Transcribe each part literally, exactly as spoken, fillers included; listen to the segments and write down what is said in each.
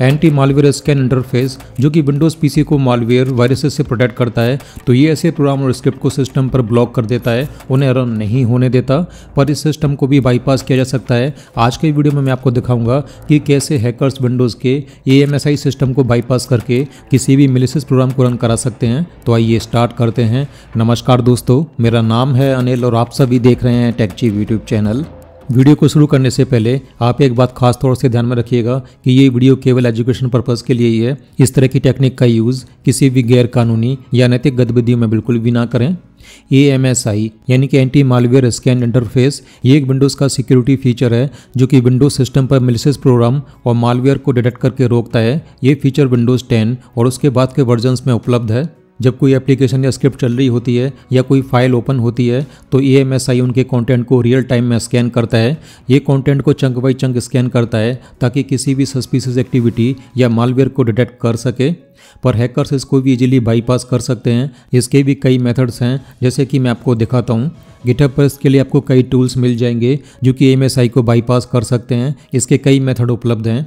Anti malware scan interface जो कि Windows PC को मालवेयर वायरसेस से प्रोटेक्ट करता है। तो ये ऐसे प्रोग्राम और स्क्रिप्ट को सिस्टम पर ब्लॉक कर देता है, उन्हें रन नहीं होने देता, पर इस सिस्टम को भी बाईपास किया जा सकता है। आज के वीडियो में मैं आपको दिखाऊंगा कि कैसे हैकर्स विंडोज़ के A M S I system को बाईपास करके किसी भी मैलिशियस प्रोग्राम को रन करा सकते हैं। तो आइए स्टार्ट करते हैं। नमस्कार दोस्तों, मेरा नाम है अनिल और आप सभी देख रहे हैं टेकचीव यूट्यूब चैनल। वीडियो को शुरू करने से पहले आप एक बात खास तौर से ध्यान में रखिएगा कि ये वीडियो केवल एजुकेशन पर्पस के लिए ही है। इस तरह की टेक्निक का यूज़ किसी भी गैर कानूनी या नैतिक गतिविधियों में बिल्कुल भी ना करें। ए एम एस आई यानी कि एंटी मालवेयर स्कैन इंटरफेस ये एक विंडोज़ का सिक्योरिटी फीचर है जो कि विंडोज़ सिस्टम पर मैलिशियस प्रोग्राम और मालवेयर को डिटेक्ट करके रोकता है। ये फीचर विंडोज़ टेन और उसके बाद के वर्जन्स में उपलब्ध है। जब कोई एप्लीकेशन या स्क्रिप्ट चल रही होती है या कोई फाइल ओपन होती है तो ए एम एस आई उनके कंटेंट को रियल टाइम में स्कैन करता है। ये कंटेंट को चंक बाई चंक स्कैन करता है ताकि किसी भी सस्पिशियस एक्टिविटी या मालवेयर को डिटेक्ट कर सके, पर हैकर्स इसको भी इजीली बाईपास कर सकते हैं। इसके भी कई मेथड्स हैं, जैसे कि मैं आपको दिखाता हूँ। गिटहब पर इसके लिए आपको कई टूल्स मिल जाएंगे जो कि ए एम एस आई को बाईपास कर सकते हैं। इसके कई मेथड उपलब्ध हैं।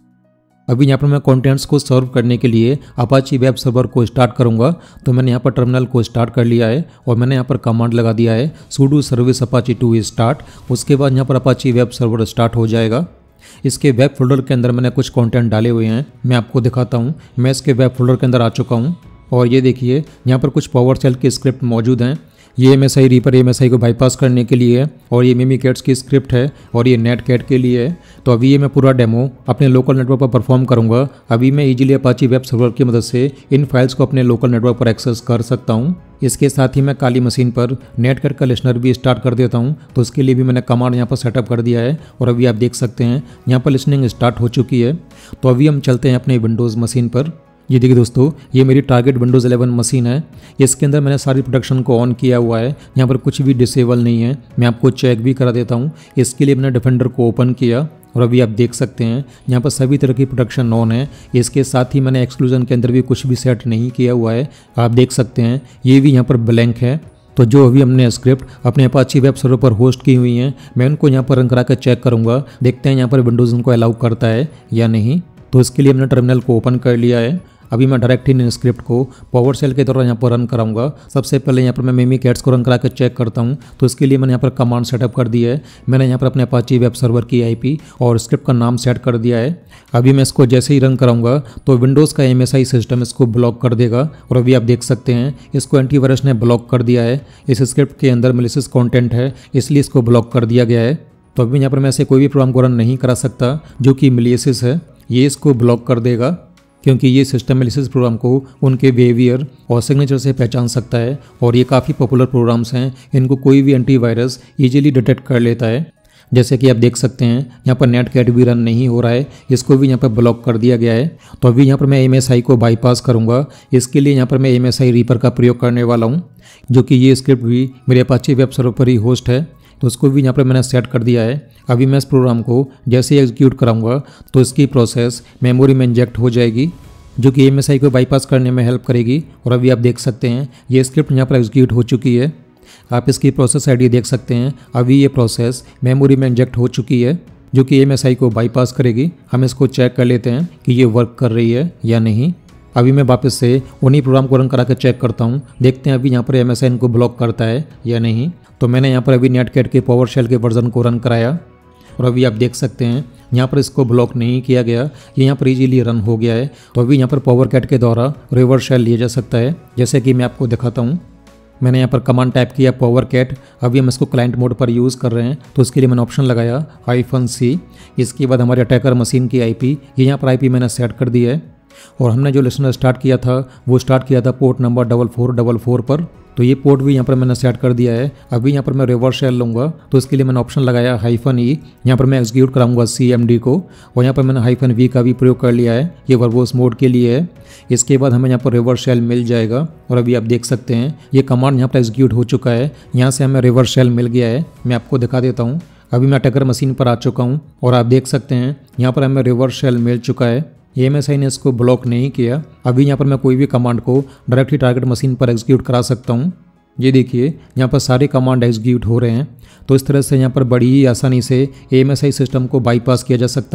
अभी यहाँ पर मैं कंटेंट्स को सर्व करने के लिए अपाची वेब सर्वर को स्टार्ट करूँगा। तो मैंने यहाँ पर टर्मिनल को स्टार्ट कर लिया है और मैंने यहाँ पर कमांड लगा दिया है sudo service apache two start. उसके बाद यहाँ पर अपाची वेब सर्वर स्टार्ट हो जाएगा। इसके वेब फोल्डर के अंदर मैंने कुछ कंटेंट डाले हुए हैं, मैं आपको दिखाता हूँ। मैं इसके वेब फोल्डर के अंदर आ चुका हूँ और ये देखिए यहाँ पर कुछ पावर शेल के स्क्रिप्ट मौजूद हैं। ये M S I reaper M S I को बाईपास करने के लिए है और ये मिमीकैट्स की स्क्रिप्ट है और ये नेटकैट के लिए है। तो अभी ये मैं पूरा डेमो अपने लोकल नेटवर्क पर परफॉर्म करूँगा। अभी मैं इजीली अपाची वेब सर्वर की मदद से इन फाइल्स को अपने लोकल नेटवर्क पर एक्सेस कर सकता हूँ। इसके साथ ही मैं काली मशीन पर नेटकैट का लिस्नर भी स्टार्ट कर देता हूँ। तो उसके लिए भी मैंने कमांड यहाँ पर सेटअप कर दिया है और अभी आप देख सकते हैं यहाँ पर लिसनिंग स्टार्ट हो चुकी है। तो अभी हम चलते हैं अपने विंडोज़ मशीन पर। ये देखिए दोस्तों, ये मेरी टारगेट विंडोज़ इलेवन मशीन है। इसके अंदर मैंने सारी प्रोडक्शन को ऑन किया हुआ है, यहाँ पर कुछ भी डिसेबल नहीं है। मैं आपको चेक भी करा देता हूँ। इसके लिए मैंने डिफेंडर को ओपन किया और अभी आप देख सकते हैं यहाँ पर सभी तरह की प्रोडक्शन ऑन है। इसके साथ ही मैंने एक्सक्लूजन के अंदर भी कुछ भी सेट नहीं किया हुआ है। आप देख सकते हैं ये भी यहाँ पर ब्लैंक है। तो जो अभी हमने स्क्रिप्ट अपने अपाची वेब सर्वर पर होस्ट की हुई हैं, मैं उनको यहाँ पर रन करा कर चेक करूँगा। देखते हैं यहाँ पर विंडोज़ उनको अलाउ करता है या नहीं। तो इसके लिए मैंने टर्मिनल को ओपन कर लिया है। अभी मैं डायरेक्ट इन स्क्रिप्ट को पावर शेल के दौरान यहाँ पर रन कराऊंगा। सबसे पहले यहाँ पर मैं मिमीकैट्स को रन करा कर चेक करता हूँ। तो इसके लिए मैंने यहाँ पर कमांड सेटअप कर दी है। मैंने यहाँ पर अपने अपाची वेब सर्वर की आईपी और स्क्रिप्ट का नाम सेट कर दिया है। अभी मैं इसको जैसे ही रन कराऊंगा तो विंडोज़ का A M S I system इसको ब्लॉक कर देगा और अभी आप देख सकते हैं इसको एंटीवायरस ने ब्लॉक कर दिया है। इस स्क्रिप्ट के अंदर मैलिशियस कॉन्टेंट है, इसलिए इसको ब्लॉक कर दिया गया है। तो अभी यहाँ पर मैं ऐसे कोई भी प्रोग्राम को रन नहीं करा सकता जो कि मैलिशियस है। ये इसको ब्लॉक कर देगा क्योंकि ये सिस्टम मैलिशियस प्रोग्राम को उनके बिहेवियर और सिग्नेचर से पहचान सकता है और ये काफ़ी पॉपुलर प्रोग्राम्स हैं। इनको कोई भी एंटीवायरस इजीली डिटेक्ट कर लेता है। जैसे कि आप देख सकते हैं यहाँ पर नेटकैट भी रन नहीं हो रहा है, इसको भी यहाँ पर ब्लॉक कर दिया गया है। तो अभी यहाँ पर मैं ए एम एस आई को बाईपास करूँगा। इसके लिए यहाँ पर मैं A M S I reaper का प्रयोग करने वाला हूँ, जो कि ये स्क्रिप्ट भी मेरे अपाची वेब सर्वर पर ही होस्ट है। तो उसको भी यहाँ पर मैंने सेट कर दिया है। अभी मैं इस प्रोग्राम को जैसे ही एग्जीक्यूट कराऊंगा तो इसकी प्रोसेस मेमोरी में इंजेक्ट हो जाएगी, जो कि ए एम एस आई को बाईपास करने में हेल्प करेगी। और अभी आप देख सकते हैं ये स्क्रिप्ट यहाँ पर एग्जीक्यूट हो चुकी है। आप इसकी प्रोसेस आईडी देख सकते हैं। अभी ये प्रोसेस मेमोरी में इंजेक्ट हो चुकी है, जो कि ए एम एस आई को बाईपास करेगी। हम इसको चेक कर लेते हैं कि ये वर्क कर रही है या नहीं। अभी मैं वापस से उन्हीं प्रोग्राम को रन करा कर चेक करता हूँ। देखते हैं अभी यहाँ पर ए एम एस आई इनको ब्लॉक करता है या नहीं। तो मैंने यहाँ पर अभी नेटकैट के पावर शेल के वर्जन को रन कराया और अभी आप देख सकते हैं यहाँ पर इसको ब्लॉक नहीं किया गया, ये यहाँ पर इजीली रन हो गया है। तो अभी यहाँ पर पावर कैट के द्वारा रिवर्स शेल लिया जा सकता है, जैसे कि मैं आपको दिखाता हूँ। मैंने यहाँ पर कमांड टाइप किया पावर कैट। अभी हम इसको क्लाइंट मोड पर यूज़ कर रहे हैं, तो उसके लिए मैंने ऑप्शन लगाया हाइफन सी। इसके बाद हमारे अटैकर मशीन की आईपी, ये यहाँ पर आईपी मैंने सेट कर दी है और हमने जो लिसनर स्टार्ट किया था वो स्टार्ट किया था port number double four double four पर। तो ये पोर्ट भी यहाँ पर मैंने सेट कर दिया है। अभी यहाँ पर मैं रिवर्स शेल लूँगा, तो इसके लिए मैंने ऑप्शन लगाया हाइफन ई। यहाँ पर मैं एग्जीक्यूट कराऊंगा सी एम डी को और यहाँ पर मैंने हाइफन वी का भी प्रयोग कर लिया है। ये वर्बोस मोड के लिए है। इसके बाद हमें यहाँ पर रिवर्स शेल मिल जाएगा और अभी आप देख सकते हैं ये कमांड यहाँ पर एग्जीक्यूट हो चुका है। यहाँ से हमें रिवर्स शेल मिल गया है। मैं आपको दिखा देता हूँ। अभी मैं अटैकर मशीन पर आ चुका हूँ और आप देख सकते हैं यहाँ पर हमें रिवर्स शेल मिल चुका है। ए एम एस आई ने इसको ब्लॉक नहीं किया। अभी यहाँ पर मैं कोई भी कमांड को डायरेक्टली टारगेट मशीन पर एग्जीक्यूट करा सकता हूँ। ये देखिए यहाँ पर सारे कमांड एग्जीक्यूट हो रहे हैं। तो इस तरह से यहाँ पर बड़ी ही आसानी से A M S I system को बाईपास किया जा सकता है।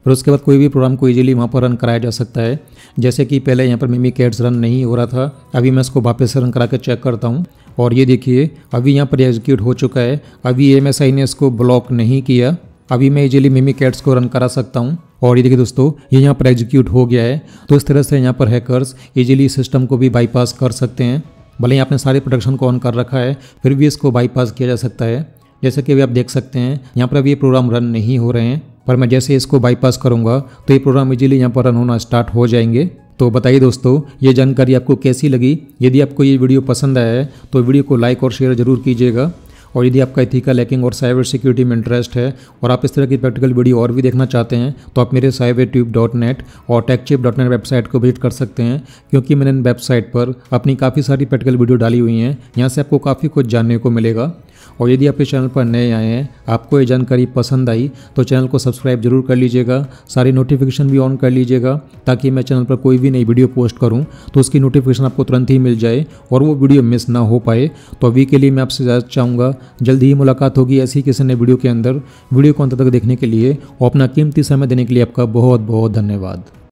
फिर उसके बाद कोई भी प्रोग्राम को इजीली वहाँ पर रन कराया जा सकता है। जैसे कि पहले यहाँ पर मिमिकैट्स रन नहीं हो रहा था, अभी मैं इसको वापस से रन करा कर चेक करता हूँ और ये देखिए अभी यहाँ पर एग्जीक्यूट हो चुका है। अभी एम एस आई ने इसको ब्लॉक नहीं किया, अभी मैं इजीली मिमिकैट्स को रन करा सकता हूँ और ये देखिए दोस्तों ये यहाँ पर एग्जीक्यूट हो गया है। तो इस तरह से यहाँ पर हैकर्स इजीली सिस्टम को भी बाईपास कर सकते हैं। भले ही आपने सारे प्रोटेक्शन को ऑन कर रखा है फिर भी इसको बाईपास किया जा सकता है। जैसे कि अभी आप देख सकते हैं यहाँ पर अभी ये प्रोग्राम रन नहीं हो रहे हैं, पर मैं जैसे इसको बाईपास करूँगा तो ये प्रोग्राम इजीली यहाँ पर रन होना स्टार्ट हो जाएंगे। तो बताइए दोस्तों ये जानकारी आपको कैसी लगी। यदि आपको ये वीडियो पसंद आया है तो वीडियो को लाइक और शेयर जरूर कीजिएगा। और यदि आपका एथिकल हैकिंग और साइबर सिक्योरिटी में इंटरेस्ट है और आप इस तरह की प्रैक्टिकल वीडियो और भी देखना चाहते हैं तो आप मेरे साइबर ट्यूब डॉट नेट और टेकचिप डॉट नेट वेबसाइट को विजिट कर सकते हैं, क्योंकि मैंने इन वेबसाइट पर अपनी काफ़ी सारी प्रैक्टिकल वीडियो डाली हुई हैं। यहाँ से आपको काफ़ी कुछ जानने को मिलेगा। और यदि आप इस चैनल पर नए आए हैं, आपको ये जानकारी पसंद आई तो चैनल को सब्सक्राइब जरूर कर लीजिएगा, सारी नोटिफिकेशन भी ऑन कर लीजिएगा, ताकि मैं चैनल पर कोई भी नई वीडियो पोस्ट करूं तो उसकी नोटिफिकेशन आपको तुरंत ही मिल जाए और वो वीडियो मिस ना हो पाए। तो अभी के लिए मैं आपसे ज़्यादा चाहूँगा जल्दी ही मुलाकात होगी ऐसी किसी नए वीडियो के अंदर। वीडियो को अंत तक देखने के लिए और अपना कीमती समय देने के लिए आपका बहुत बहुत धन्यवाद।